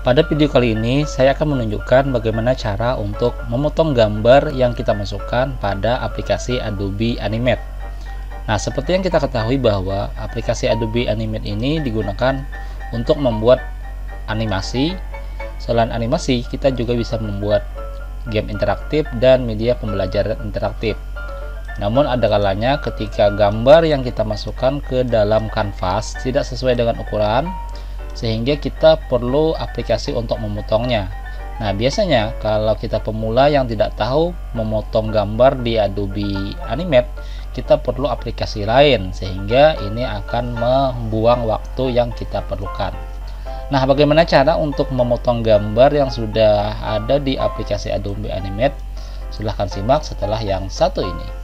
Pada video kali ini saya akan menunjukkan bagaimana cara untuk memotong gambar yang kita masukkan pada aplikasi Adobe Animate. Nah, seperti yang kita ketahui bahwa aplikasi Adobe Animate ini digunakan untuk membuat animasi. Selain animasi, kita juga bisa membuat game interaktif dan media pembelajaran interaktif. Namun ada kalanya ketika gambar yang kita masukkan ke dalam kanvas tidak sesuai dengan ukuran, sehingga kita perlu aplikasi untuk memotongnya. Nah, biasanya kalau kita pemula yang tidak tahu memotong gambar di Adobe Animate, kita perlu aplikasi lain, sehingga ini akan membuang waktu yang kita perlukan. Nah, bagaimana cara untuk memotong gambar yang sudah ada di aplikasi Adobe Animate? Silahkan simak setelah yang satu ini.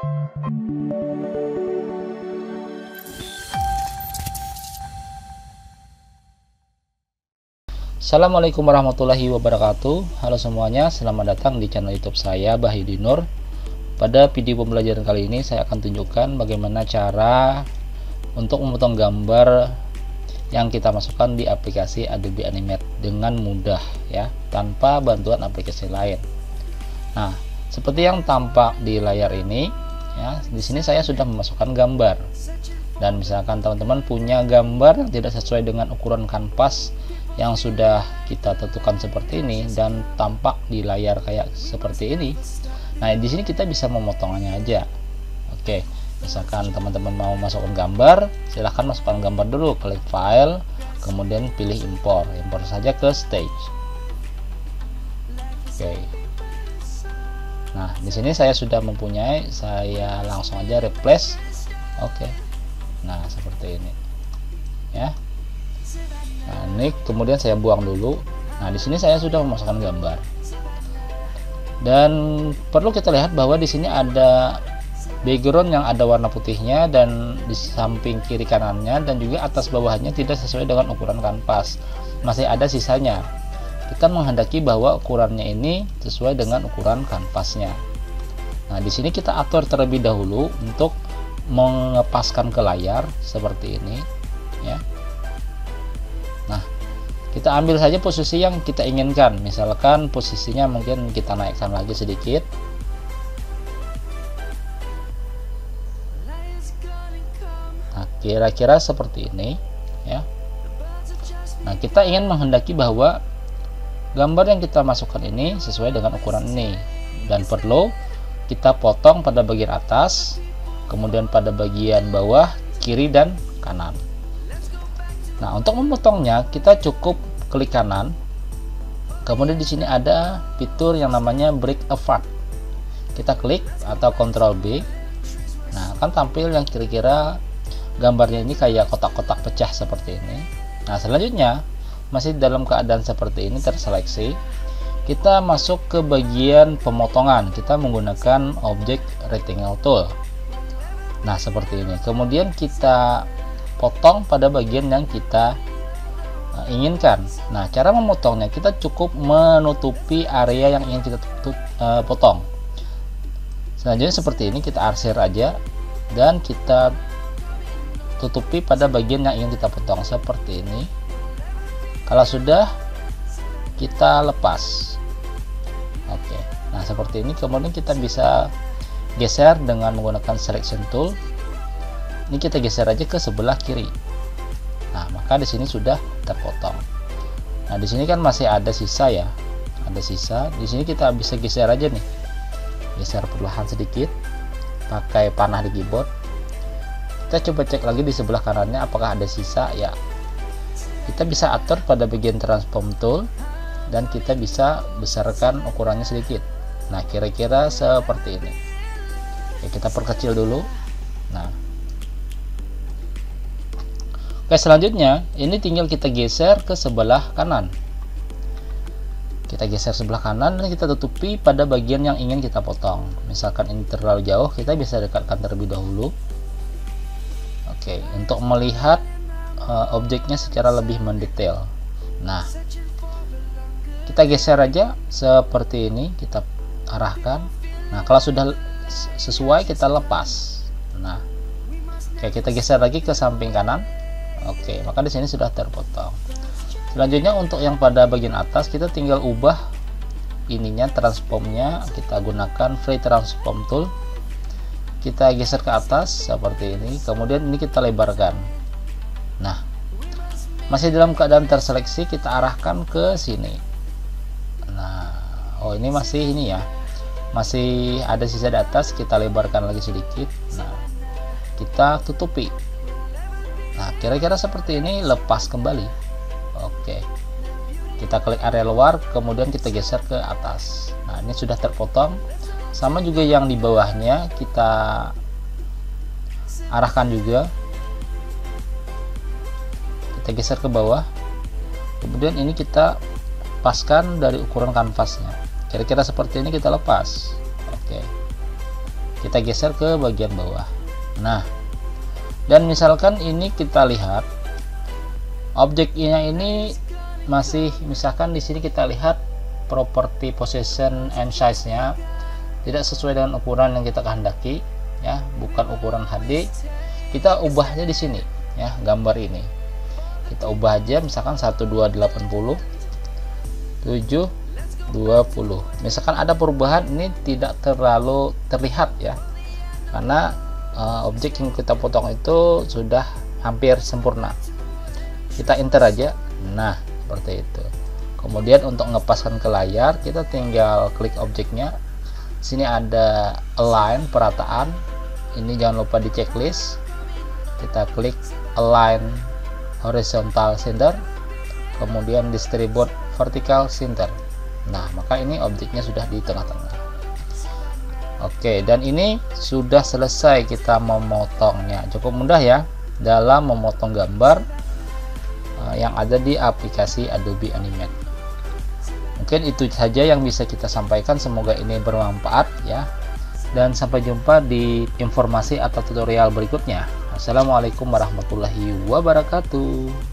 Assalamualaikum warahmatullahi wabarakatuh. Halo semuanya, selamat datang di channel YouTube saya, Bahyudi Nur. Pada video pembelajaran kali ini saya akan tunjukkan bagaimana cara untuk memotong gambar yang kita masukkan di aplikasi Adobe Animate dengan mudah ya, tanpa bantuan aplikasi lain. Nah, seperti yang tampak di layar ini ya, di sini saya sudah memasukkan gambar. Dan misalkan teman-teman punya gambar yang tidak sesuai dengan ukuran kanvas yang sudah kita tentukan seperti ini dan tampak di layar kayak seperti ini. Nah, di sini kita bisa memotongnya aja. Oke, misalkan teman-teman mau masukkan gambar, silahkan masukkan gambar dulu, klik file, kemudian pilih impor saja ke stage. Oke. Nah, di sini saya sudah mempunyai, saya langsung aja replace. Oke. Nah, seperti ini. Ya. Nah, ini kemudian saya buang dulu. Nah, di sini saya sudah memasukkan gambar. Dan perlu kita lihat bahwa di sini ada background yang ada warna putihnya, dan di samping kiri kanannya dan juga atas bawahnya tidak sesuai dengan ukuran kanvas. Masih ada sisanya. Kita menghendaki bahwa ukurannya ini sesuai dengan ukuran kanvasnya. Nah, di sini kita atur terlebih dahulu untuk mengepaskan ke layar seperti ini, ya. Nah, kita ambil saja posisi yang kita inginkan. Misalkan posisinya mungkin kita naikkan lagi sedikit. Nah, kira-kira seperti ini ya. Nah, kita ingin menghendaki bahwa gambar yang kita masukkan ini sesuai dengan ukuran ini, dan perlu kita potong pada bagian atas, kemudian pada bagian bawah, kiri dan kanan. Nah, untuk memotongnya kita cukup klik kanan. Kemudian di sini ada fitur yang namanya break apart. Kita klik atau Ctrl B. Nah, akan tampil yang kira-kira gambarnya ini kayak kotak-kotak pecah seperti ini. Nah, selanjutnya masih dalam keadaan seperti ini terseleksi, kita masuk ke bagian pemotongan. Kita menggunakan objek rectangle tool. Nah, seperti ini. Kemudian kita potong pada bagian yang kita inginkan. Nah, cara memotongnya kita cukup menutupi area yang ingin kita potong. Selanjutnya seperti ini, kita arsir aja dan kita tutupi pada bagian yang ingin kita potong seperti ini. Kalau sudah, kita lepas. Oke. Nah, seperti ini. Kemudian kita bisa geser dengan menggunakan selection tool. Ini kita geser aja ke sebelah kiri. Nah, maka di sini sudah terpotong. Nah, di sini kan masih ada sisa ya. Ada sisa. Di sini kita bisa geser aja nih. Geser perlahan sedikit pakai panah di keyboard. Kita coba cek lagi di sebelah kanannya apakah ada sisa ya. Kita bisa atur pada bagian transform tool dan kita bisa besarkan ukurannya sedikit. Nah, kira-kira seperti ini. Oke, kita perkecil dulu. Nah, oke, selanjutnya ini tinggal kita geser ke sebelah kanan. Kita geser sebelah kanan dan kita tutupi pada bagian yang ingin kita potong. Misalkan ini terlalu jauh, kita bisa dekatkan terlebih dahulu. Oke, untuk melihat objeknya secara lebih mendetail. Nah, kita geser aja seperti ini, kita arahkan. Nah, kalau sudah sesuai kita lepas. Nah, oke, kita geser lagi ke samping kanan. Oke, maka di sini sudah terpotong. Selanjutnya untuk yang pada bagian atas kita tinggal ubah ininya, transformnya. Kita gunakan free transform tool, kita geser ke atas seperti ini, kemudian ini kita lebarkan. Nah, masih dalam keadaan terseleksi, kita arahkan ke sini. Nah, oh ini masih ini ya, masih ada sisa di atas, kita lebarkan lagi sedikit. Nah, kita tutupi. Nah, kira-kira seperti ini, lepas kembali. Oke, kita klik area luar, kemudian kita geser ke atas. Nah, ini sudah terpotong. Sama juga yang di bawahnya, kita arahkan juga, kita geser ke bawah, kemudian ini kita paskan dari ukuran kanvasnya. Kira-kira seperti ini, kita lepas. Oke, kita geser ke bagian bawah. Nah, dan misalkan ini kita lihat objeknya ini masih, misalkan di sini kita lihat property position and size nya tidak sesuai dengan ukuran yang kita kehendaki ya, bukan ukuran HD. Kita ubahnya di sini ya, gambar ini kita ubah aja, misalkan 1280 720. Misalkan ada perubahan, ini tidak terlalu terlihat ya, karena objek yang kita potong itu sudah hampir sempurna. Kita enter aja. Nah, seperti itu. Kemudian untuk ngepaskan ke layar, kita tinggal klik objeknya. Sini ada align, perataan. Ini jangan lupa di checklist. Kita klik align horizontal center, kemudian distribute vertical center. Nah, maka ini objeknya sudah di tengah-tengah. Oke, dan ini sudah selesai kita memotongnya. Cukup mudah ya dalam memotong gambar yang ada di aplikasi Adobe Animate. Mungkin itu saja yang bisa kita sampaikan, semoga ini bermanfaat ya, dan sampai jumpa di informasi atau tutorial berikutnya. Assalamualaikum warahmatullahi wabarakatuh.